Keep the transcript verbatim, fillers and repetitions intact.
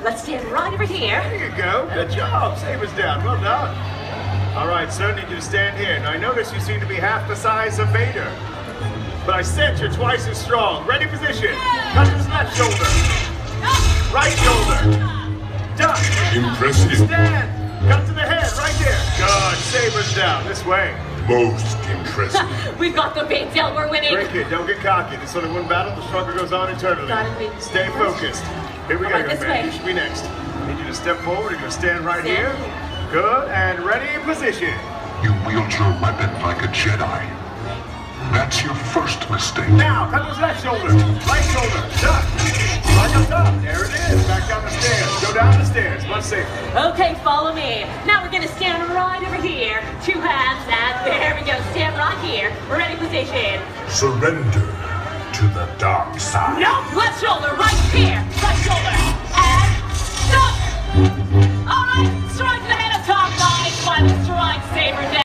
Let's stand right over here. There you go. Good job. Sabers down. Well done. All right, sir, need you to stand here. Now, I notice you seem to be half the size of Vader. But I sense you're twice as strong. Ready position. Cut his left shoulder. Right shoulder. Duck. Impressive. Stand. Cut to the head. Right there. Good. Sabers down. This way. Most impressive. We've got the big deal. We're winning. Great kid. Don't get cocky. This sort of one battle, the struggle goes on eternally. Gotta Stay focused. Here we go, Right, young this man. way. You should be next. I need you to step forward. You're going to stand right Stand here. here. Good. And ready in position. You wield your weapon like a Jedi. That's your first mistake. Now, cut his left shoulder. Right shoulder. Duck. Right up top. There it is. Back down the stairs. Go down the stairs. Much safer. Okay, follow me. Now we're gonna stand right over here. Two hands, and there we go. Stand right here. Ready position. Surrender to the dark side. No, left shoulder, right here. Right shoulder, and stop. All right, strike to the head of top. Nice one. Strike saber down.